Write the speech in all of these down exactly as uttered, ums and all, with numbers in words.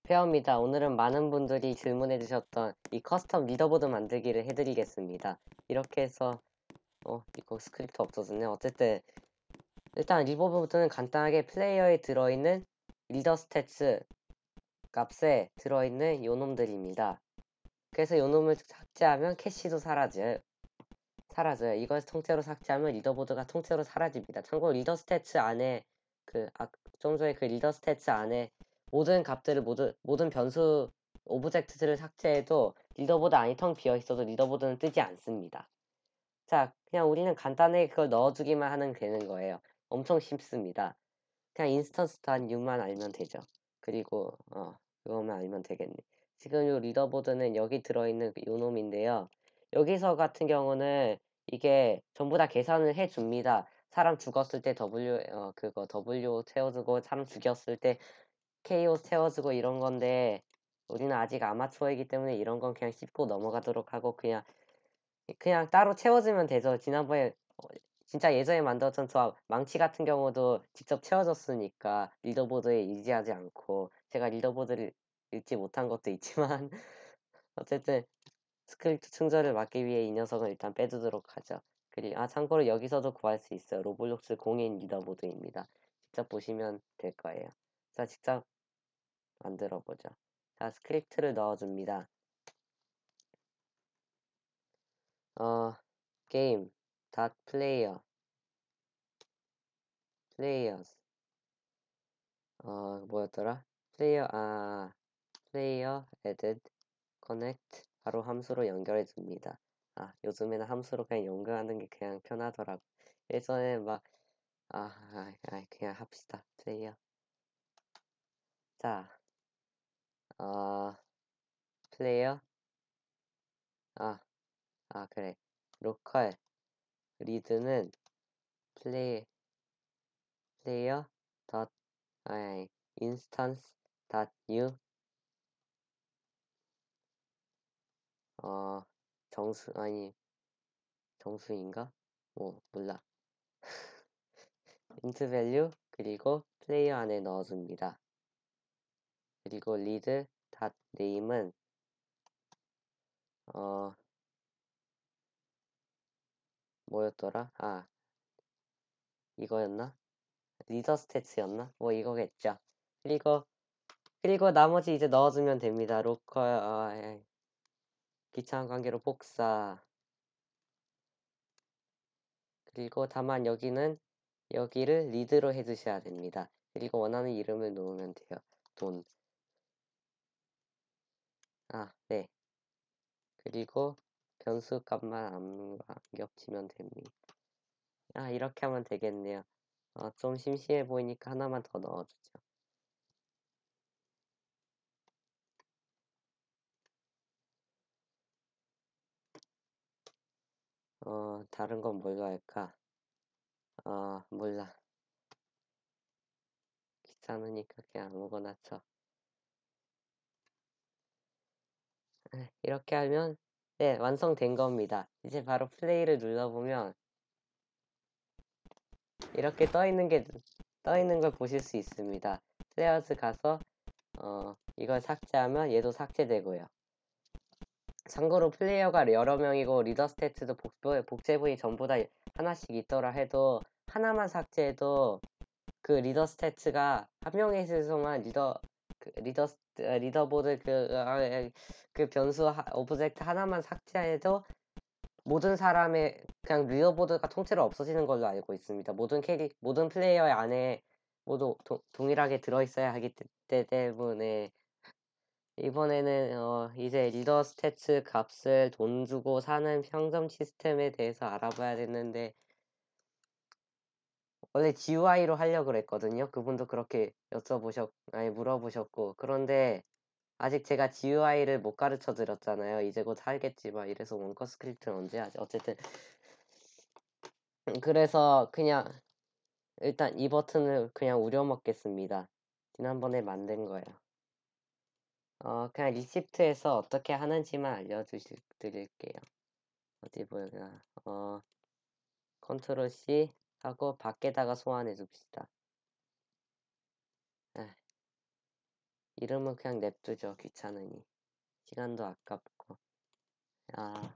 페어입니다. 오늘은 많은 분들이 질문해 주셨던 이 커스텀 리더보드 만들기를 해드리겠습니다. 이렇게 해서 어 이거 스크립트 없어졌네. 어쨌든 일단 리더보드는 간단하게 플레이어에 들어있는 리더 스탯스 값에 들어있는 요놈들입니다. 그래서 요놈을 삭제하면 캐시도 사라져요. 사라져요. 이걸 통째로 삭제하면 리더보드가 통째로 사라집니다. 참고로 리더 스탯스 안에 그 아, 좀 전에 그 리더 스탯스 안에 모든 값들을 모두 모든 변수 오브젝트들을 삭제해도 리더보드 안이 텅 비어 있어도 리더보드는 뜨지 않습니다. 자, 그냥 우리는 간단하게 그걸 넣어주기만 하면 되는 거예요. 엄청 쉽습니다. 그냥 인스턴스 단 U만 알면 되죠. 그리고 어 그것만 알면 되겠네. 지금 요 리더보드는 여기 들어있는 요 놈인데요. 여기서 같은 경우는 이게 전부 다 계산을 해줍니다. 사람 죽었을 때 W 어 그거 W 채워주고 사람 죽였을 때 케이오 채워주고 이런 건데 우리는 아직 아마추어이기 때문에 이런 건 그냥 씹고 넘어가도록 하고 그냥 그냥 따로 채워주면 되죠. 지난번에 어, 진짜 예전에 만들었던 저 망치 같은 경우도 직접 채워줬으니까 리더보드에 의지하지 않고 제가 리더보드를 읽지 못한 것도 있지만 어쨌든 스크립트 충전을 막기 위해 이 녀석을 일단 빼두도록 하죠. 그리고 아 참고로 여기서도 구할 수 있어요. 로블록스 공인 리더보드입니다. 직접 보시면 될 거예요. 자, 직접 만들어 보죠. 자, 스크립트를 넣어줍니다. 어, 게임 닷 플레이어 플레이어스 어 뭐였더라? 플레이어 아 플레이어 added connect 바로 함수로 연결해 줍니다. 아 요즘에는 함수로 그냥 연결하는 게 그냥 편하더라고. 예전에 막 아, 아, 아 그냥 합시다. 플레이어. 자, 어 플레이어 아, 아 그래. 로컬 리드는 플레이 플레이어 닷 아니 인스턴스 닷 new 어 정수 아니 정수인가? 뭐 몰라. int value 그리고 플레이어 안에 넣어줍니다. 그리고 read name은 어 뭐였더라? 아 이거였나? 리더 스탯이었나? 뭐 이거겠죠. 그리고 그리고 나머지 이제 넣어주면 됩니다. 로컬 아 예. 귀찮은 관계로 복사 그리고 다만 여기는 여기를 리드로 해주셔야 됩니다. 그리고 원하는 이름을 놓으면 돼요. 돈. 아, 네. 그리고 변수 값만 안, 안 겹치면 됩니다. 아, 이렇게 하면 되겠네요. 어, 좀 심심해 보이니까 하나만 더 넣어주죠. 어, 다른 건 뭘로 할까? 어, 몰라. 귀찮으니까 그냥 아무거나 쳐. 에, 이렇게 하면, 네, 완성된 겁니다. 이제 바로 플레이를 눌러보면, 이렇게 떠 있는 게, 떠 있는 걸 보실 수 있습니다. 플레이어스 가서, 어, 이걸 삭제하면 얘도 삭제되고요. 참고로 플레이어가 여러 명이고 리더 스탯도 복부, 복제부위 전부 다 하나씩 있더라 해도 하나만 삭제해도 그 리더 스탯가 한 명에 있어서만 리더 그 리더 스- 어, 리더보드 그, 아, 아, 그 변수 하, 오브젝트 하나만 삭제해도 모든 사람의 그냥 리더보드가 통째로 없어지는 걸로 알고 있습니다. 모든 캐리 모든 플레이어 안에 모두 도, 동일하게 들어있어야 하기 때- 때문에 이번에는 어, 이제 리더 스탯 값을 돈 주고 사는 평점 시스템에 대해서 알아봐야 되는데 원래 지유아이로 하려고 그랬거든요. 그분도 그렇게 여쭤보셨, 아니 물어보셨고 그런데 아직 제가 지유아이를 못 가르쳐 드렸잖아요. 이제 곧 하겠지만 이래서 원커 스크립트는 언제 하지? 어쨌든 그래서 그냥 일단 이 버튼을 그냥 우려먹겠습니다. 지난번에 만든 거예요. 어, 그냥 리시프트에서 어떻게 하는지만 알려주실 드릴게요. 어디 보자. 어, 컨트롤 C 하고 밖에다가 소환해 줍시다. 아, 이름은 그냥 냅두죠. 귀찮으니. 시간도 아깝고. 아,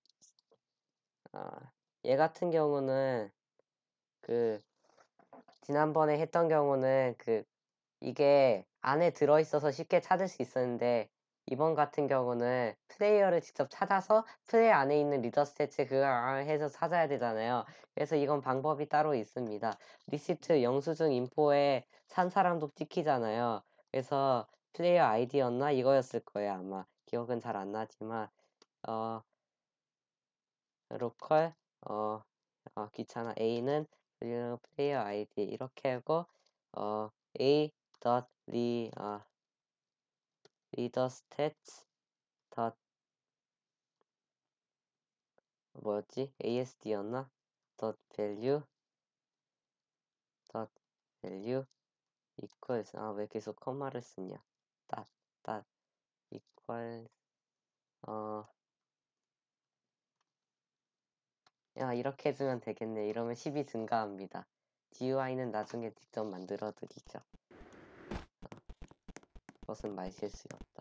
아, 얘 같은 경우는 그 지난번에 했던 경우는 그 이게 안에 들어있어서 쉽게 찾을 수 있었는데 이번 같은 경우는 플레이어를 직접 찾아서 플레이 안에 있는 리더 스탯을 그걸 해서 찾아야 되잖아요. 그래서 이건 방법이 따로 있습니다. 리시트 영수증 인포에 산 사람도 찍히잖아요. 그래서 플레이어 아이디였나 이거였을 거예요 아마. 기억은 잘 안 나지만 어 로컬 어, 어 귀찮아 A는 플레이어 아이디 이렇게 하고 어 A dot 리 어 리더 스탯 닷 뭐였지? 에이에스디였나? 덧 value 덧 value equals 아 왜 계속 컴마를 쓰냐? 닷 닷 equals 어 야 이렇게 해주면 되겠네. 이러면 십이 증가합니다. 지유아이는 나중에 직접 만들어 드리죠. 어, 그것은 말실수였다.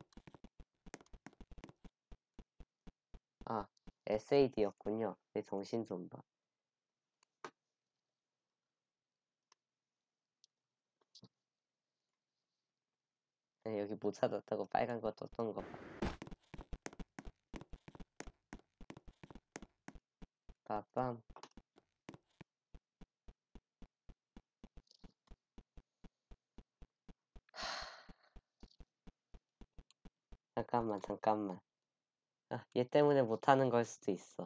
아 에스에이디였군요. 내 정신 좀 봐. 네, 여기 못 찾았다고 빨간 거 떴던 거 봐. 빠밤. 잠깐만 잠깐만. 아, 얘 때문에 못하는 걸 수도 있어.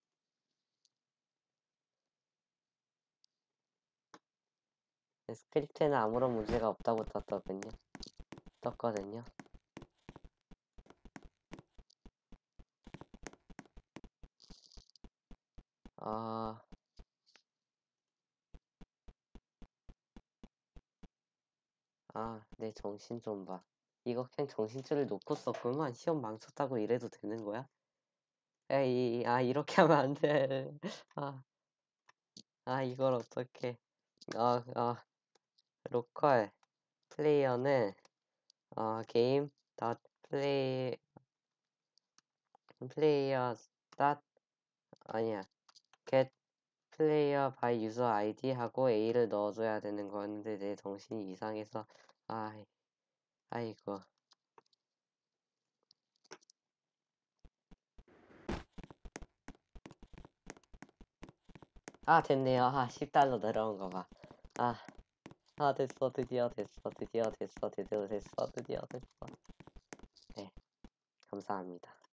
스크립트에는 아무런 문제가 없다고 떴거든요. 떴거든요. 아, 아, 내 정신 좀 봐. 이거 그냥 정신줄을 놓고 썼구만. 시험 망쳤다고 이래도 되는 거야? 에이, 아, 이렇게 하면 안 돼. 아, 아, 이걸 어떻게. 어, 어, 로컬 플레이어는, 어, 게임 닷 플레이, 플레이어 닷, 아니야. get 플레이어 by user 아이디 하고 A를 넣어줘야 되는 거였는데 내 정신이 이상해서, 아, 아이고. 아, 됐네요. 아, 십 달러 내려온 거 봐. 아, 아, 됐어. 드디어 됐어. 드디어 됐어. 드디어 됐어. 드디어 됐어. 네, 감사합니다.